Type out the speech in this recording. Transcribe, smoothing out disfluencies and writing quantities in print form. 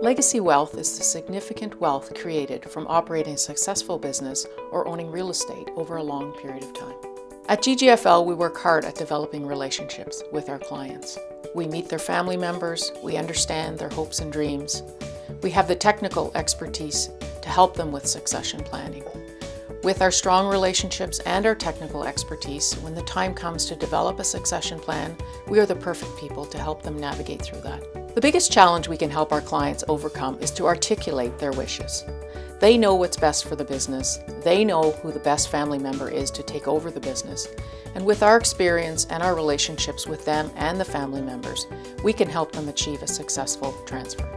Legacy wealth is the significant wealth created from operating a successful business or owning real estate over a long period of time. At GGFL, we work hard at developing relationships with our clients. We meet their family members, we understand their hopes and dreams. We have the technical expertise to help them with succession planning. With our strong relationships and our technical expertise, when the time comes to develop a succession plan, we are the perfect people to help them navigate through that. The biggest challenge we can help our clients overcome is to articulate their wishes. They know what's best for the business, they know who the best family member is to take over the business, and with our experience and our relationships with them and the family members, we can help them achieve a successful transfer.